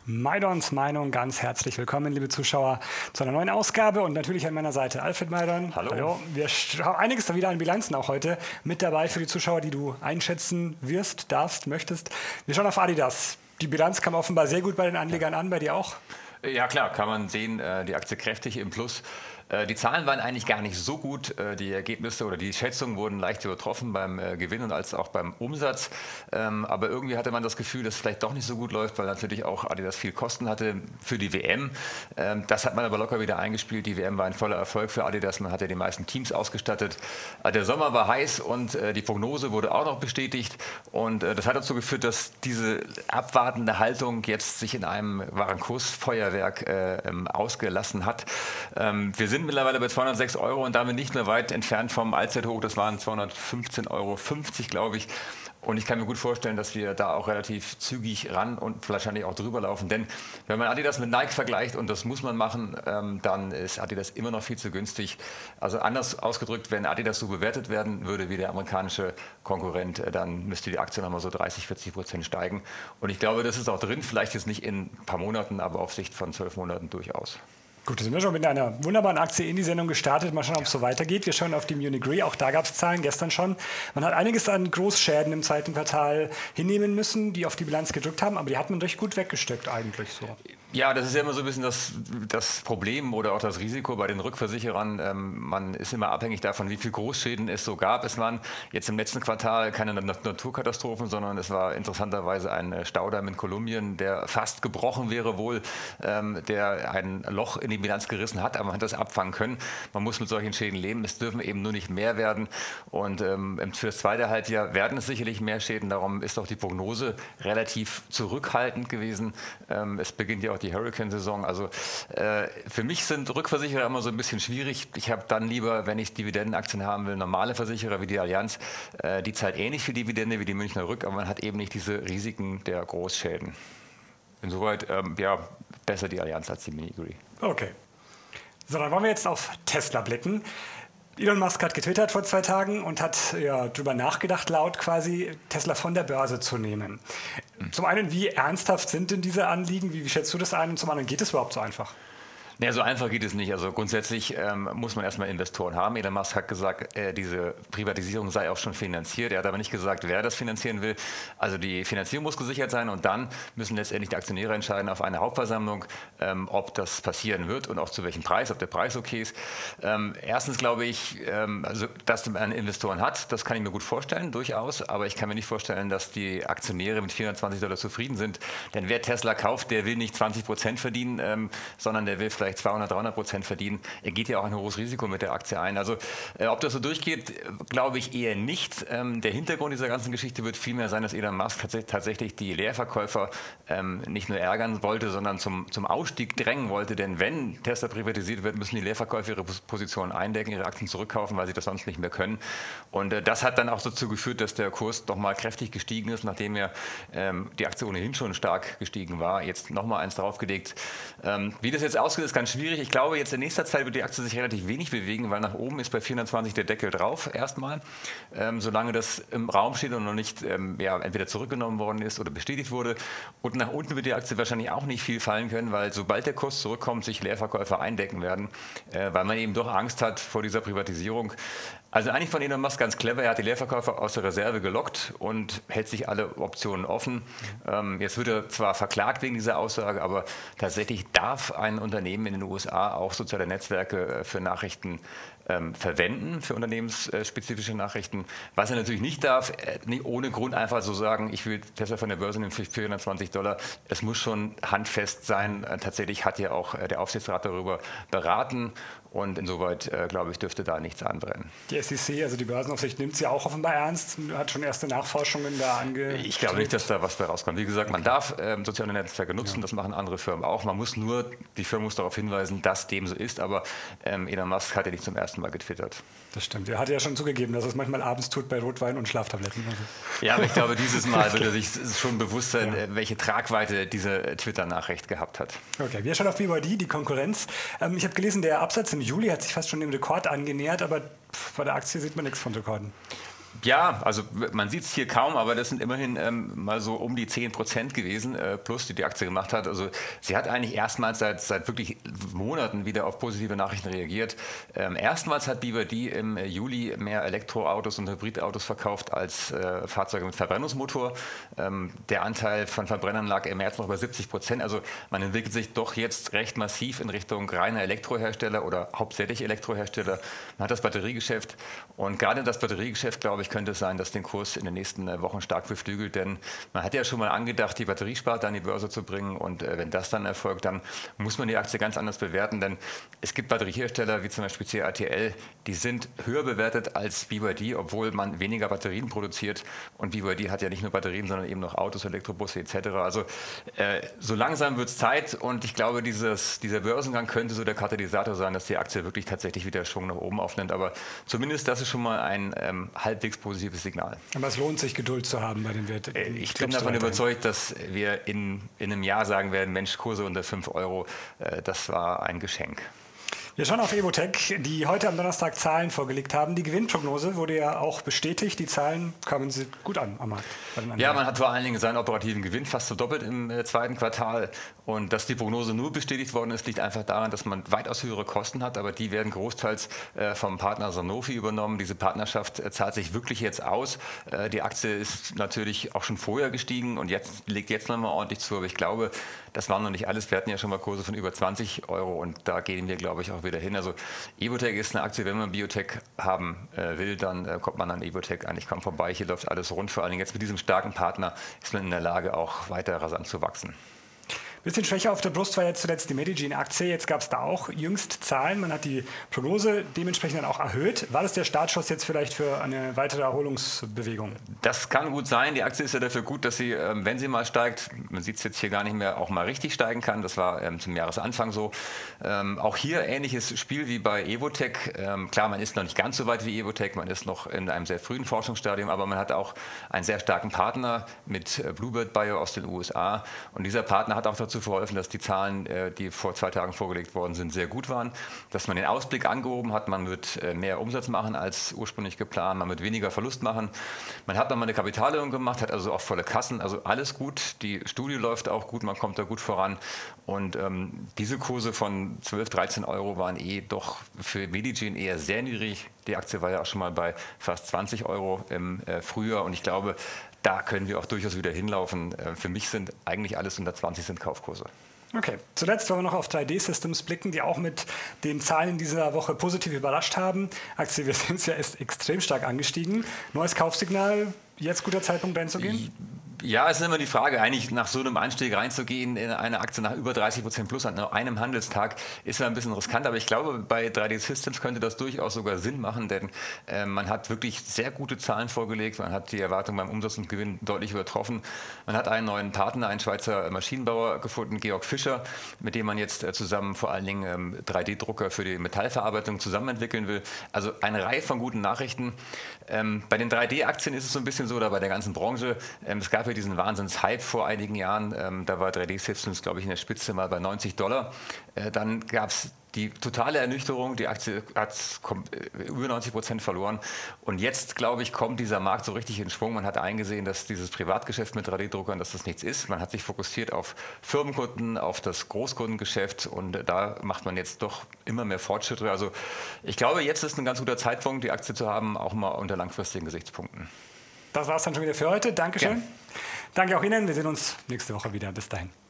Maidons Meinung, ganz herzlich willkommen, liebe Zuschauer, zu einer neuen Ausgabe und natürlich an meiner Seite Alfred Maidon. Hallo. Hallo. Wir haben einiges da wieder an Bilanzen auch heute mit dabei für die Zuschauer, die du einschätzen wirst, darfst, möchtest. Wir schauen auf Adidas. Die Bilanz kam offenbar sehr gut bei den Anlegern an, bei dir auch? Ja klar, kann man sehen, die Aktie kräftig im Plus. Die Zahlen waren eigentlich gar nicht so gut. Die Ergebnisse oder die Schätzungen wurden leicht übertroffen beim Gewinn und als auch beim Umsatz. Aber irgendwie hatte man das Gefühl, dass es vielleicht doch nicht so gut läuft, weil natürlich auch Adidas viel Kosten hatte für die WM. Das hat man aber locker wieder eingespielt. Die WM war ein voller Erfolg für Adidas. Man hatte die meisten Teams ausgestattet. Der Sommer war heiß und die Prognose wurde auch noch bestätigt. Und das hat dazu geführt, dass diese abwartende Haltung jetzt sich in einem wahren Kursfeuerwerk ausgelassen hat. Wir sind mittlerweile bei 206 Euro und damit nicht mehr weit entfernt vom Allzeithoch. Das waren 215,50 Euro, glaube ich. Und ich kann mir gut vorstellen, dass wir da auch relativ zügig ran und wahrscheinlich auch drüber laufen. Denn wenn man Adidas mit Nike vergleicht, und das muss man machen, dann ist Adidas immer noch viel zu günstig. Also anders ausgedrückt, wenn Adidas so bewertet werden würde wie der amerikanische Konkurrent, dann müsste die Aktie nochmal so 30–40% steigen. Und ich glaube, das ist auch drin, vielleicht jetzt nicht in ein paar Monaten, aber auf Sicht von 12 Monaten durchaus. Gut, da sind wir schon mit einer wunderbaren Aktie in die Sendung gestartet. Mal schauen, ob es so weitergeht. Wir schauen auf die Munich Re. Auch da gab es Zahlen gestern schon. Man hat einiges an Großschäden im zweiten Quartal hinnehmen müssen, die auf die Bilanz gedrückt haben. Aber die hat man recht gut weggesteckt eigentlich so. Ja, das ist ja immer so ein bisschen das Problem oder auch das Risiko bei den Rückversicherern. Man ist immer abhängig davon, wie viele Großschäden es so gab. Es waren jetzt im letzten Quartal keine Naturkatastrophen, sondern es war interessanterweise ein Staudamm in Kolumbien, der fast gebrochen wäre wohl, der ein Loch in die Bilanz gerissen hat, aber man hat das abfangen können. Man muss mit solchen Schäden leben. Es dürfen eben nur nicht mehr werden. Und für das zweite Halbjahr werden es sicherlich mehr Schäden. Darum ist auch die Prognose relativ zurückhaltend gewesen. Es beginnt ja auch die Hurricane-Saison. Also für mich sind Rückversicherer immer so ein bisschen schwierig. Ich habe dann lieber, wenn ich Dividendenaktien haben will, normale Versicherer wie die Allianz. Die zahlt ähnlich viel Dividende wie die Münchner Rück, aber man hat eben nicht diese Risiken der Großschäden. Insoweit, ja, besser die Allianz als die Munich Re. Okay. So, dann wollen wir jetzt auf Tesla blicken. Elon Musk hat getwittert vor 2 Tagen und hat darüber nachgedacht, laut quasi Tesla von der Börse zu nehmen. Zum einen, wie ernsthaft sind denn diese Anliegen? Wie schätzt du das ein? Und zum anderen, geht es überhaupt so einfach? Ja, so einfach geht es nicht. Also grundsätzlich muss man erstmal Investoren haben. Elon Musk hat gesagt, diese Privatisierung sei auch schon finanziert. Er hat aber nicht gesagt, wer das finanzieren will. Also die Finanzierung muss gesichert sein und dann müssen letztendlich die Aktionäre entscheiden auf einer Hauptversammlung, ob das passieren wird und auch zu welchem Preis, ob der Preis okay ist. Erstens glaube ich, also, dass man Investoren hat, das kann ich mir gut vorstellen, durchaus. Aber ich kann mir nicht vorstellen, dass die Aktionäre mit $420 zufrieden sind. Denn wer Tesla kauft, der will nicht 20% verdienen, sondern der will vielleicht 200–300% verdienen. Er geht ja auch ein hohes Risiko mit der Aktie ein. Also ob das so durchgeht, glaube ich eher nicht. Der Hintergrund dieser ganzen Geschichte wird vielmehr sein, dass Elon Musk tatsächlich die Leerverkäufer nicht nur ärgern wollte, sondern zum Ausstieg drängen wollte. Denn wenn Tesla privatisiert wird, müssen die Leerverkäufer ihre Positionen eindecken, ihre Aktien zurückkaufen, weil sie das sonst nicht mehr können. Und das hat dann auch dazu geführt, dass der Kurs doch mal kräftig gestiegen ist, nachdem die Aktie ohnehin schon stark gestiegen war. Jetzt nochmal eins draufgelegt. Wie das jetzt ausgeht, ist ganz schwierig. Ich glaube, jetzt in nächster Zeit wird die Aktie sich relativ wenig bewegen, weil nach oben ist bei 420 der Deckel drauf erstmal. Solange das im Raum steht und noch nicht entweder zurückgenommen worden ist oder bestätigt wurde. Und nach unten wird die Aktie wahrscheinlich auch nicht viel fallen können, weil sobald der Kurs zurückkommt, sich Leerverkäufer eindecken werden, weil man eben doch Angst hat vor dieser Privatisierung. Also eigentlich von Elon Musk ganz clever. Er hat die Leerverkäufer aus der Reserve gelockt und hält sich alle Optionen offen. Jetzt wird er zwar verklagt wegen dieser Aussage, aber tatsächlich darf ein Unternehmen in den USA auch soziale Netzwerke für Nachrichten verwenden, für unternehmensspezifische Nachrichten. Was er natürlich nicht darf, nicht ohne Grund einfach so sagen, ich will Tesla von der Börse nehmen für $420. Es muss schon handfest sein. Tatsächlich hat ja auch der Aufsichtsrat darüber beraten. Und insoweit, glaube ich, dürfte da nichts anbrennen. Die SEC, also die Börsenaufsicht, nimmt sie auch offenbar ernst, hat schon erste Nachforschungen da angestrebt. Ich glaube nicht, dass da was bei rauskommt. Wie gesagt, man darf soziale Netzwerke nutzen, das machen andere Firmen auch. Die Firma muss darauf hinweisen, dass dem so ist, aber Elon Musk hat ja nicht zum ersten Mal getwittert. Das stimmt. Er hat ja schon zugegeben, dass er es manchmal abends tut bei Rotwein und Schlaftabletten. Ja, aber ich glaube, dieses Mal wird er sich schon bewusst sein, welche Tragweite diese Twitter-Nachricht gehabt hat. Okay, wir schauen auf BYD, die Konkurrenz. Ich habe gelesen, der Absatz im Juli hat sich fast schon dem Rekord angenähert, aber bei der Aktie sieht man nichts von Rekorden. Ja, also man sieht es hier kaum, aber das sind immerhin mal so um die 10% gewesen, plus die Aktie gemacht hat. Also sie hat eigentlich erstmals seit wirklich Monaten wieder auf positive Nachrichten reagiert. Erstmals hat BYD im Juli mehr Elektroautos und Hybridautos verkauft als Fahrzeuge mit Verbrennungsmotor. Der Anteil von Verbrennern lag im März noch bei 70%. Also man entwickelt sich doch jetzt recht massiv in Richtung reiner Elektrohersteller oder hauptsächlich Elektrohersteller. Man hat das Batteriegeschäft und gerade das Batteriegeschäft, glaube ich, könnte es sein, dass den Kurs in den nächsten Wochen stark beflügelt, denn man hat ja schon mal angedacht, die Batteriesparte an die Börse zu bringen und wenn das dann erfolgt, dann muss man die Aktie ganz anders bewerten, denn es gibt Batteriehersteller wie zum Beispiel CATL, die sind höher bewertet als BYD, obwohl man weniger Batterien produziert und BYD hat ja nicht nur Batterien, sondern eben noch Autos, Elektrobusse etc. Also so langsam wird es Zeit und ich glaube, dieser Börsengang könnte so der Katalysator sein, dass die Aktie wirklich tatsächlich wieder Schwung nach oben aufnimmt, aber zumindest das ist schon mal ein halbwegs positives Signal. Aber es lohnt sich, Geduld zu haben bei den Werten. Ich bin davon überzeugt, dass wir in einem Jahr sagen werden, Mensch, Kurse unter 5 Euro, das war ein Geschenk. Wir schauen auf Evotec, die heute am Donnerstag Zahlen vorgelegt haben. Die Gewinnprognose wurde ja auch bestätigt. Die Zahlen kamen gut an am Markt. Ja, man hat vor allen Dingen seinen operativen Gewinn fast verdoppelt im zweiten Quartal. Und dass die Prognose nur bestätigt worden ist, liegt einfach daran, dass man weitaus höhere Kosten hat. Aber die werden großteils vom Partner Sanofi übernommen. Diese Partnerschaft zahlt sich wirklich jetzt aus. Die Aktie ist natürlich auch schon vorher gestiegen und legt jetzt nochmal ordentlich zu. Aber ich glaube, das war noch nicht alles. Wir hatten ja schon mal Kurse von über 20 Euro und da gehen wir, glaube ich, auch wieder hin. Also Evotec ist eine Aktie, wenn man Biotech haben will, dann kommt man an Evotec eigentlich kaum vorbei. Hier läuft alles rund. Vor allen Dingen jetzt mit diesem starken Partner ist man in der Lage, auch weiter rasant zu wachsen. Bisschen schwächer auf der Brust war jetzt zuletzt die Medigene-Aktie. Jetzt gab es da auch jüngst Zahlen. Man hat die Prognose dementsprechend dann auch erhöht. War das der Startschuss jetzt vielleicht für eine weitere Erholungsbewegung? Das kann gut sein. Die Aktie ist ja dafür gut, dass sie, wenn sie mal steigt, man sieht es jetzt hier gar nicht mehr, auch mal richtig steigen kann. Das war zum Jahresanfang so. Auch hier ähnliches Spiel wie bei Evotec. Klar, man ist noch nicht ganz so weit wie Evotec. Man ist noch in einem sehr frühen Forschungsstadium, aber man hat auch einen sehr starken Partner mit Bluebird Bio aus den USA. Und dieser Partner hat auch dazu verholfen, dass die Zahlen, die vor 2 Tagen vorgelegt worden sind, sehr gut waren, dass man den Ausblick angehoben hat, man wird mehr Umsatz machen als ursprünglich geplant, man wird weniger Verlust machen, man hat nochmal eine Kapitalerhöhung gemacht, hat also auch volle Kassen, also alles gut, die Studie läuft auch gut, man kommt da gut voran und diese Kurse von 12, 13 Euro waren doch für Medigene eher sehr niedrig, die Aktie war ja auch schon mal bei fast 20 Euro im Frühjahr und ich glaube, da können wir auch durchaus wieder hinlaufen. Für mich sind eigentlich alles unter 20 sind Kaufkurse. Okay, zuletzt wollen wir noch auf 3D Systems blicken, die auch mit den Zahlen in dieser Woche positiv überrascht haben. Aktie, wir sind ja ist extrem stark angestiegen. Neues Kaufsignal, jetzt guter Zeitpunkt reinzugehen? Ja, es ist immer die Frage, eigentlich nach so einem Anstieg reinzugehen in eine Aktie nach über 30% plus an nur einem Handelstag, ist ja ein bisschen riskant, aber ich glaube, bei 3D Systems könnte das durchaus sogar Sinn machen, denn man hat wirklich sehr gute Zahlen vorgelegt, man hat die Erwartung beim Umsatz und Gewinn deutlich übertroffen, man hat einen neuen Partner, einen Schweizer Maschinenbauer gefunden, Georg Fischer, mit dem man jetzt zusammen vor allen Dingen 3D-Drucker für die Metallverarbeitung zusammen entwickeln will. Also eine Reihe von guten Nachrichten. Bei den 3D-Aktien ist es so ein bisschen so, oder bei der ganzen Branche, es gab ja diesen Wahnsinns-Hype vor einigen Jahren, da war 3D Systems, glaube ich, in der Spitze mal bei $90. Dann gab es die totale Ernüchterung, die Aktie hat über 90% verloren und jetzt, glaube ich, kommt dieser Markt so richtig in Schwung. Man hat eingesehen, dass dieses Privatgeschäft mit 3D-Druckern, dass das nichts ist. Man hat sich fokussiert auf Firmenkunden, auf das Großkundengeschäft und da macht man jetzt doch immer mehr Fortschritte. Also ich glaube, jetzt ist ein ganz guter Zeitpunkt, die Aktie zu haben, auch mal unter langfristigen Gesichtspunkten. Das war es dann schon wieder für heute. Dankeschön. Ja. Danke auch Ihnen. Wir sehen uns nächste Woche wieder. Bis dahin.